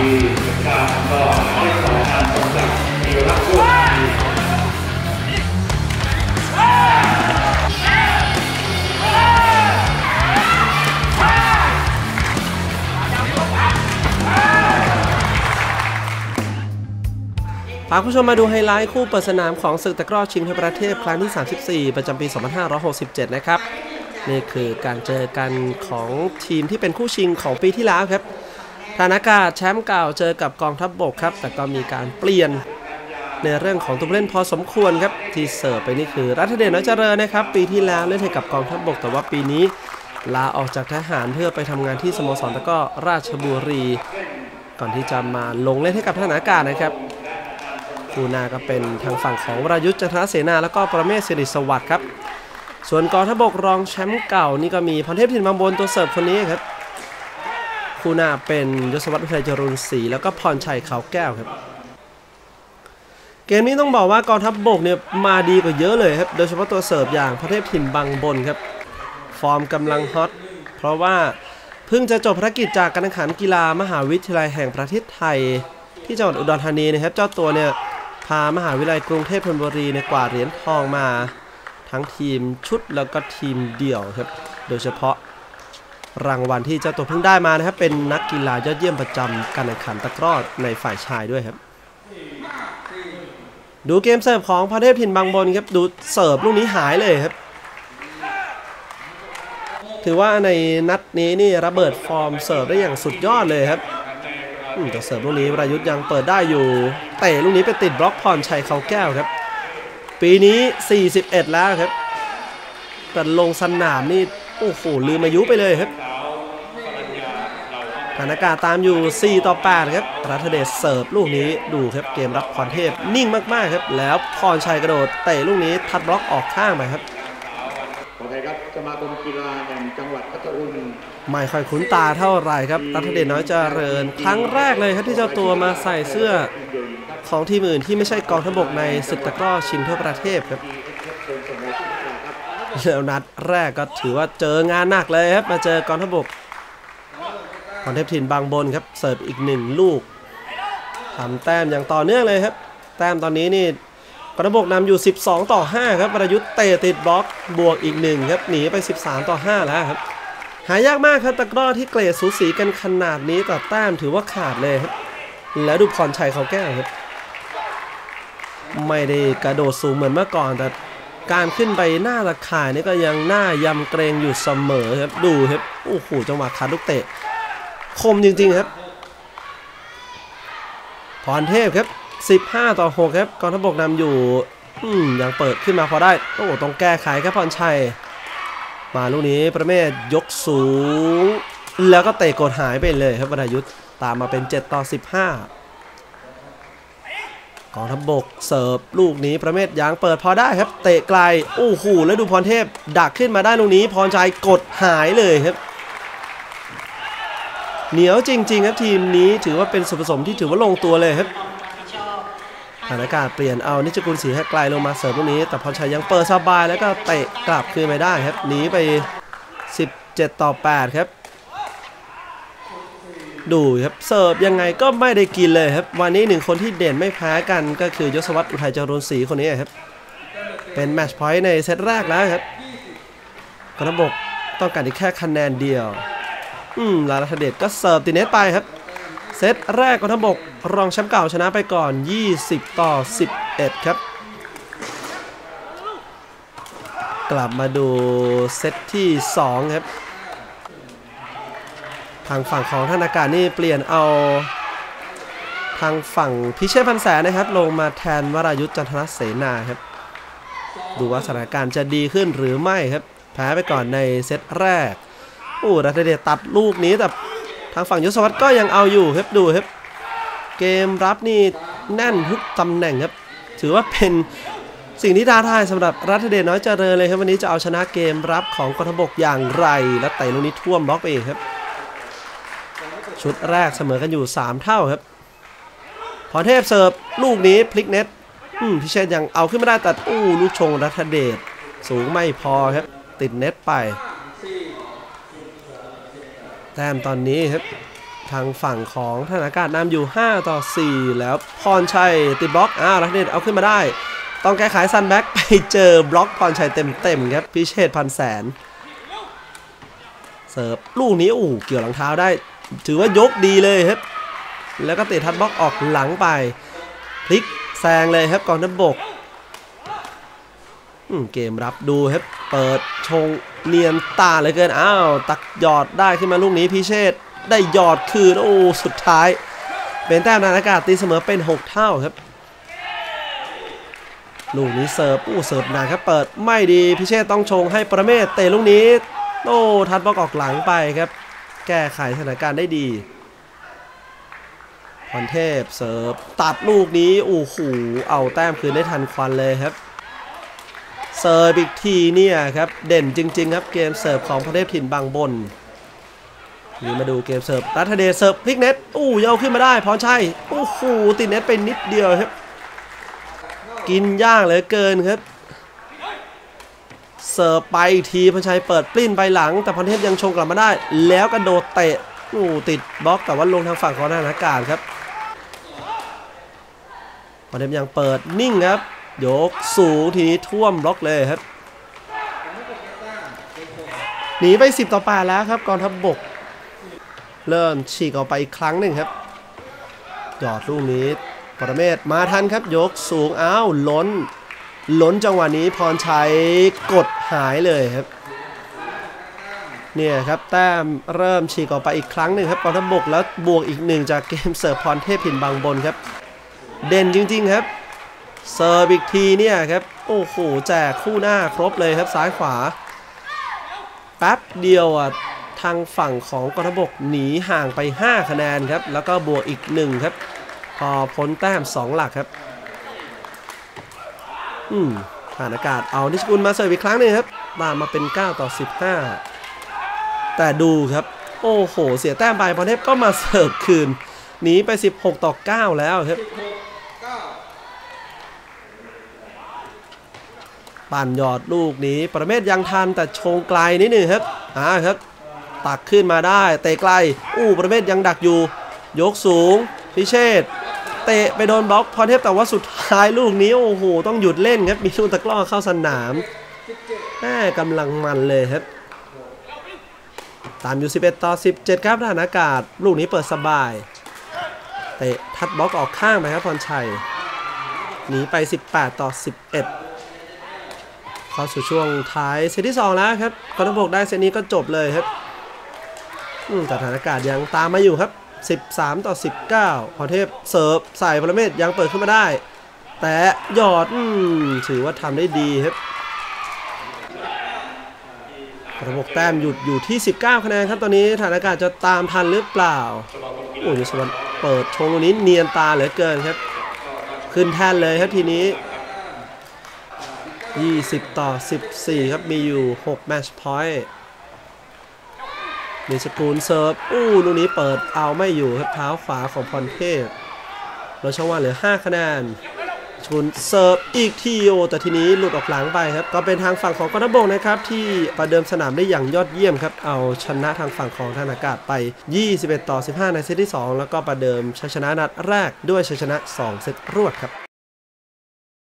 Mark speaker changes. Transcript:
Speaker 1: ก็ไม่สองการสมศักดิ์มีรักด้วย
Speaker 2: พาคุณผู้ชมมาดูไฮไลท์คู่เปิดสนามของศึกตะกร้อชิงทั่วประเทศครั้งที่ 34 ประจำปี 2567 นะครับนี่คือการเจอกันของทีมที่เป็นคู่ชิงของปีที่แล้วครับฐานอากาศแชมป์เก่าเจอกับกองทัพบกครับแต่ก็มีการเปลี่ยนในเรื่องของตัวผู้เล่นพอสมควรครับที่เสิร์ฟไปนี่คือรัฐเดชน้อยเจริญนะครับปีที่แล้วเล่นให้กับกองทัพบกแต่ว่าปีนี้ลาออกจากทหารเพื่อไปทำงานที่สโมสรตะกร้อราชบุรีก่อนที่จะมาลงเล่นให้กับฐานอากาศนะครับคู่หน้าก็เป็นทางฝั่งของวรายุทธ์จันทเสนาแล้วก็ประเมศสิริสวัสดิ์ครับส่วนกองทัพบกรองแชมป์เก่านี่ก็มีพรเทพถิ่นบางบนตัวเสิร์ฟคนนี้ครับคู่หน้าเป็นยศวัฒน์อุทัยจรุนศรีแล้วก็พรชัยเขาแก้วครับเกมนี้ต้องบอกว่ากองทัพบกเนี่ยมาดีกว่าเยอะเลยครับโดยเฉพาะตัวเสิร์ฟอย่างพรเทพถิ่นบางบนครับฟอร์มกำลังฮอตเพราะว่าเพิ่งจะจบภารกิจจากการแข่งขันกีฬามหาวิทยาลัยแห่งประเทศไทยที่จังหวัดอุดรธานีนะครับเจ้าตัวเนี่ยพามหาวิทยาลัยกรุงเทพธนบุรีในกวาดเหรียญทองมาทั้งทีมชุดแล้วก็ทีมเดี่ยวครับโดยเฉพาะรางวัลที่เจ้าตัวเพิ่งได้มานะครับเป็นนักกีฬายอดเยี่ยมประจำการแข่งขันตะกร้อในฝ่ายชายด้วยครับดูเกมเสิร์ฟของพรเทพถิ่นบางบนครับดูเสิร์ฟลูกนี้หายเลยครับถือว่าในนัดนี้นี่ระเบิดฟอร์มเสิร์ฟได้อย่างสุดยอดเลยครับแต่เสิร์ฟลูกนี้วรายุทธ์ยังเปิดได้อยู่เตะลูกนี้ไปติดบล็อกพรชัยเขาแก้วครับปีนี้41แล้วครับแต่ลงสนามนี่โอ้โหลืมอายุไปเลยครับฐานอากาศตามอยู่4-8ครับรัฐเดชเสิร์ฟลูกนี้ดูครับเกมรับพรเทพนิ่งมากๆครับแล้วพรชัยกระโดดเตะลูกนี้ทัดบล็อกออกข้างไปครับ
Speaker 1: ขออภัยครับสมาคมกีฬาแห่งจังหวัดพัทลุง
Speaker 2: ไม่ค่อยคุ้นตาเท่าไหร่ครับรัฐเดชน้อยเจริญครั้งแรกเลยครับที่เจ้าตัวมาใส่เสื้อของทีมอื่นที่ไม่ใช่กองทัพบกในศึกตะกร้อชิงทั่วประเทศครับแล้วนัดแรกก็ถือว่าเจองานหนักเลยครับมาเจอกองทัพบกพรเทพถิ่นบางบนครับเสิร์ฟอีก1ลูกทำแต้มอย่างต่อเนื่องเลยครับแต้มตอนนี้นี่กองทัพบกนำอยู่12-5ครับวรายุทธ์เตะติดบล็อกบวกอีก1ครับหนีไป13-5แล้วครับหายากมากครับตะกร้อที่เกรดสูสีกันขนาดนี้แต่แต้มถือว่าขาดเลยครับแล้วดูพรชัยเขาแก้วครับไม่ได้กระโดดสูงเหมือนเมื่อก่อนแต่การขึ้นไปหน้าตะข่ายนี่ก็ยังหน้ายำเกรงอยู่เสมอครับดูครับโอ้โหจังหวะขาลูกเตะคมจริงๆครับพรเทพครับ15-6ครับกองทัพบกนำอยู่ยังเปิดขึ้นมาพอได้โอ้ต้องแก้ไขครับพรชัยมาลูกนี้ประเมศยกสูงแล้วก็เตะกดหายไปเลยครับวรายุทธ์ตามมาเป็น7-15กองทัพบกเสิร์ฟลูกนี้ประเมศยังเปิดพอได้ครับเตะไกลโอ้โหแล้วดูพรเทพดักขึ้นมาได้ลูกนี้พรชัยกดหายเลยครับเหนียวจริงๆครับทีมนี้ถือว่าเป็นส่วนผสมที่ถือว่าลงตัวเลยครับสถานการณ์เปลี่ยนเอานิจกุลศรีให้ไกลลงมาเสิร์ฟลูกนี้แต่พรชัยยังเปิดสบายแล้วก็เตะกลับคืนไม่ได้ครับหนีไป17-8ครับดูครับเสิร์ฟยังไงก็ไม่ได้กินเลยครับวันนี้1คนที่เด่นไม่แพ้กันก็คือยศวัฒน์อุทัยจรุนศรีคนนี้ครับเป็นแมตช์พอยต์ในเซตแรกแล้วครับกองทัพบกต้องการอีกแค่คะแนนเดียวลาลัทเดชก็เสิร์ฟติดเน็ตไปครับเซตแรกกองทัพบกรองแชมป์เก่าชนะไปก่อน20-11ครับกลับมาดูเซตที่2ครับทางฝั่งของธนากาศนี่เปลี่ยนเอาทางฝั่งพิเชษพันแสนนะครับลงมาแทนวรายุทธ์จันทเสนาครับดูว่าสถานการณ์จะดีขึ้นหรือไม่ครับแพ้ไปก่อนในเซตแรกรัฐเดชตัดลูกนี้แต่ทางฝั่งยศวัฒน์ก็ยังเอาอยู่ครับดูครับเกมรับนี่แน่นทุกตำแหน่งครับถือว่าเป็นสิ่งที่ท้าทายสำหรับรัฐเดชน้อยเจริญเลยครับวันนี้จะเอาชนะเกมรับของกองทัพบกอย่างไรและเตะลูกนี้ท่วมบล็อกไปเองครับชุดแรกเสมอกันอยู่3เท่าครับพรเทพเสิร์ฟลูกนี้พลิกเน็ตพิเชษยังเอาขึ้นไม่ได้แต่ลูกชงรัฐเดชสูงไม่พอครับติดเน็ตไปแต้มตอนนี้ครับทางฝั่งของธนากาศนำอยู่5-4แล้วพรชัยติดบล็อกรักเดชเอาขึ้นมาได้ต้องแก้ไขซันแบ็กไปเจอบล็อกพรชัยเต็มครับพิเชษพันแสนเสิร์ฟลูกนี้เกี่ยวหลังเท้าได้ถือว่ายกดีเลยครับแล้วก็เตะทัดบล็อกออกหลังไปพลิกแซงเลยครับกองทัพบกเกมรับดูครับเปิดชงเนียนตาเลยเกินตักหยอดได้ขึ้นมาลูกนี้พิเชษได้หยอดคืนสุดท้ายเป็นแต้มนาฬิกาตีเสมอเป็น6เท่าครับลูกนี้เสิร์ฟเสิร์ฟนานครับเปิดไม่ดีพิเชษต้องชงให้ประเมศเตะลูกนี้ทัดบล็อกออกหลังไปครับแก้ไขสถานการณ์ได้ดีพรเทพเสิร์ฟตัดลูกนี้เอาแต้มคืนได้ทันควันเลยครับเสิร์ฟอีกทีเนี่ยครับเด่นจริงๆครับเกมเสิร์ฟของพรเทพถิ่นบางบนนี่มาดูเกมเสิร์ฟรัฐเดชเสิร์ฟพลิกเน็ตยาวขึ้นมาได้พรชัยติดเน็ตไปนิดเดียวครับกินยากเหลือเกินครับเสิร์ฟไปทีพรชัยเปิดปลิ้นไปหลังแต่พรเทพยังชงกลับมาได้แล้วกระโดดเตะติดบล็อกแต่ว่าลงทางฝั่งของทหารอากาศครับพรเทพยังเปิดนิ่งครับยกสูงทีนี้ท่วมบล็อกเลยครับหนีไป10-8แล้วครับกองทัพบกเริ่มฉีกออกไปอีกครั้งหนึ่งครับหยอดลูกนี้ปรเมศมาทันครับยกสูงล้นจังหวะนี้พรชัยกดหายเลยครับเนี่ยครับแต้มเริ่มฉีกออกไปอีกครั้งหนึ่งครับกองทัพบกแล้วบวกอีก1จากเกมเสิร์ฟพรเทพถิ่นบางบนครับเด่นจริงๆครับเสิร์ฟอีกทีเนี่ยครับแจกคู่หน้าครบเลยครับซ้ายขวาแป๊บเดียวทางฝั่งของกองทัพบกหนีห่างไป5คะแนนครับแล้วก็บวกอีก1ครับพอพ้นแต้ม2หลักครับฐานอากาศเอานิชกุลมาเสิร์ฟอีกครั้งนึงครับตามมาเป็น9-15แต่ดูครับเสียแต้มไปพรเทพก็มาเสิร์ฟคืนหนีไป16-9แล้วครับปั่นหยอดลูกนี้ประเมศยังทันแต่ชงไกลนิดหนึ่งครับครับตักขึ้นมาได้เตะไกลประเมศยังดักอยู่ยกสูงพิเชษเตะไปโดนบล็อกพรเทพแต่ว่าสุดท้ายลูกนี้ต้องหยุดเล่นครับมีลูกตะกร้อเข้าสนามกำลังมันเลยครับตามอยู่11-17ครับทหารอากาศลูกนี้เปิดสบายเตะทัดบล็อกออกข้างไปครับพรชัยหนีไป18-11เข้าสู่ช่วงท้ายเซตที่2แล้วครับกองทัพบกได้เซตนี้ก็จบเลยครับแต่ทหารอากาศยังตามมาอยู่ครับ13-19พรเทพเสิร์ฟใส่ประเมศยังเปิดขึ้นมาได้แต่หยอดถือว่าทำได้ดีครับกองทัพบกแต้มหยุดอยู่ที่19คะแนนครับตอนนี้ทหารอากาศจะตามทันหรือเปล่ายุสวนเปิดชงตรงนี้เนียนตาเหลือเกินครับขึ้นแท่นเลยครับทีนี้20-14ครับมีอยู่6แมตช์พอยต์นิชกุลเสิร์ฟลูกนี้เปิดเอาไม่อยู่ครับเท้าขวาของพรเทพเราช่องว่างเหลือ5คะแนนนิชกุลเสิร์ฟอีกทีแต่ทีนี้หลุดออกหลังไปครับก็เป็นทางฝั่งของกองทัพบกนะครับที่ประเดิมสนามได้อย่างยอดเยี่ยมครับเอาชนะทางฝั่งของทหารอากาศไป21-15ในเซตที่2แล้วก็ประเดิมชัยชนะนัดแรกด้วยชัยชนะ2เซตรวดครับ